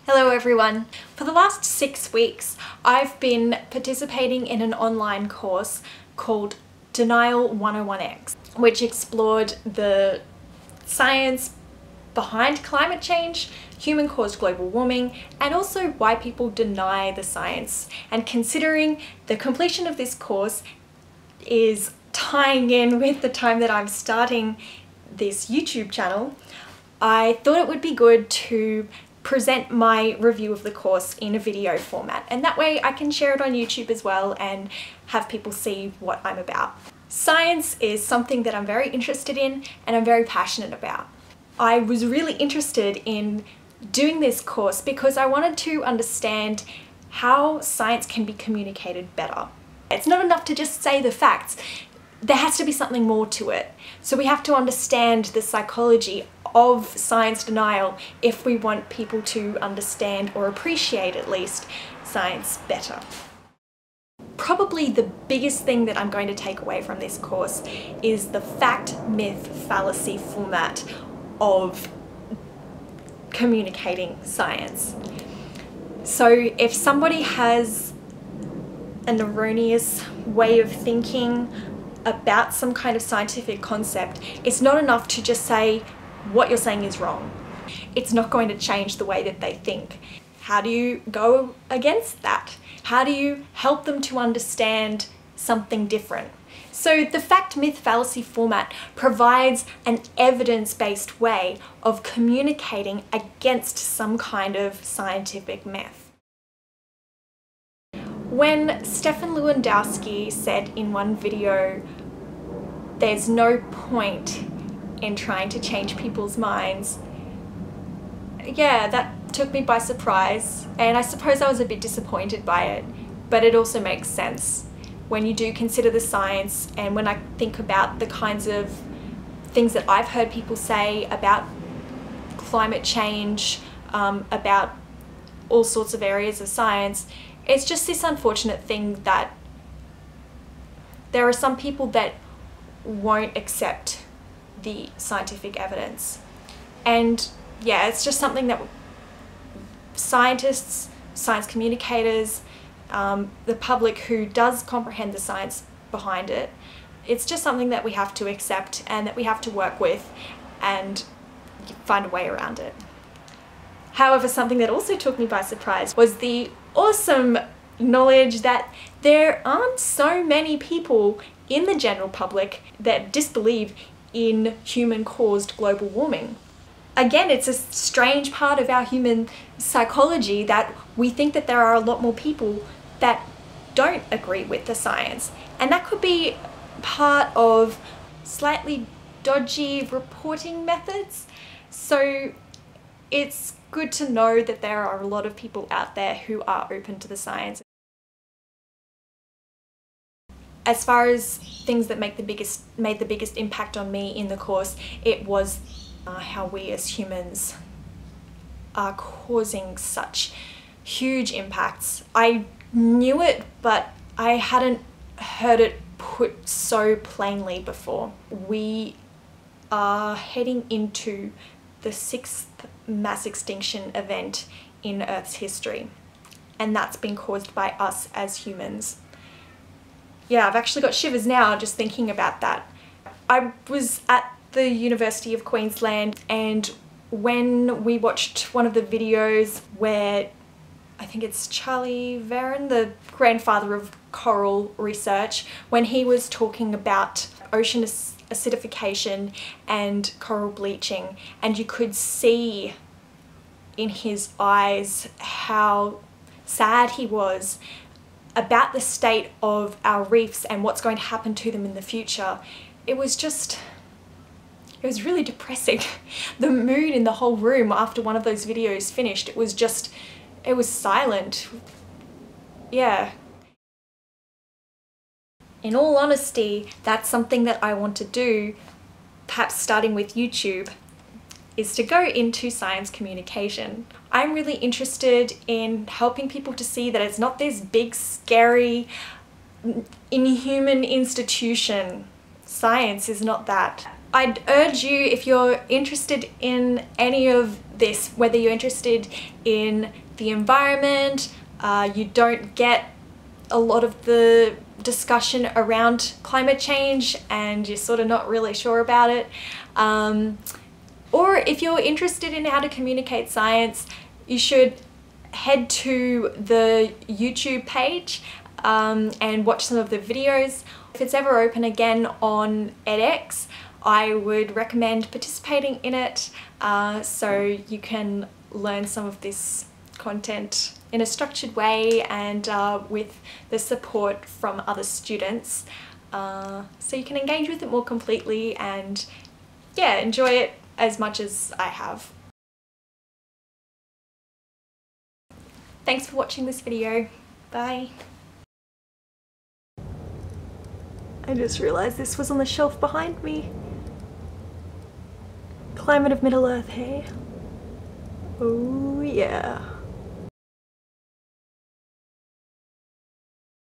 Hello everyone. For the last 6 weeks, I've been participating in an online course called Denial 101X, which explored the science behind climate change, human-caused global warming, and also why people deny the science. And considering the completion of this course is tying in with the time that I'm starting this YouTube channel, I thought it would be good to present my review of the course in a video format, and that way I can share it on YouTube as well and have people see what I'm about. Science is something that I'm very interested in and I'm very passionate about. I was really interested in doing this course because I wanted to understand how science can be communicated better. It's not enough to just say the facts. There has to be something more to it. So we have to understand the psychology of science denial if we want people to understand or appreciate at least science better. Probably the biggest thing that I'm going to take away from this course is the fact, myth, fallacy format of communicating science. So if somebody has an erroneous way of thinking about some kind of scientific concept, it's not enough to just say what you're saying is wrong. It's not going to change the way that they think. How do you go against that? How do you help them to understand something different? So the fact, myth, fallacy format provides an evidence-based way of communicating against some kind of scientific myth. When Stefan Lewandowski said in one video, there's no point in trying to change people's minds, yeah, that took me by surprise, and I suppose I was a bit disappointed by it, but it also makes sense when you do consider the science, and when I think about the kinds of things that I've heard people say about climate change, about all sorts of areas of science. It's just this unfortunate thing that there are some people that won't accept the scientific evidence. And yeah, it's just something that scientists, science communicators, the public who does comprehend the science behind it, it's just something that we have to accept and that we have to work with and find a way around it. However, something that also took me by surprise was the awesome knowledge that there aren't so many people in the general public that disbelieve in human-caused global warming. Again, it's a strange part of our human psychology that we think that there are a lot more people that don't agree with the science, and that could be part of slightly dodgy reporting methods. So it's good to know that there are a lot of people out there who are open to the science. As far as things that made the biggest impact on me in the course, it was how we as humans are causing such huge impacts. I knew it, but I hadn't heard it put so plainly before. We are heading into the 6th mass extinction event in Earth's history, and that's been caused by us as humans. Yeah, I've actually got shivers now just thinking about that. I was at the University of Queensland, and when we watched one of the videos where I think it's Charlie Veron, the grandfather of coral research, when he was talking about ocean acidification and coral bleaching, and you could see in his eyes how sad he was about the state of our reefs and what's going to happen to them in the future. It was really depressing. The mood in the whole room after one of those videos finished, it was silent. Yeah. In all honesty, that's something that I want to do, perhaps starting with YouTube, is to go into science communication. I'm really interested in helping people to see that it's not this big, scary, inhuman institution. Science is not that. I'd urge you, if you're interested in any of this, whether you're interested in the environment, you don't get a lot of the discussion around climate change and you're sort of not really sure about it, or if you're interested in how to communicate science, you should head to the YouTube page and watch some of the videos. If it's ever open again on edX, I would recommend participating in it so you can learn some of this content in a structured way and with the support from other students, so you can engage with it more completely and yeah, enjoy it as much as I have. Thanks for watching this video. Bye. I just realised this was on the shelf behind me. Climate of Middle Earth, hey? Oh yeah.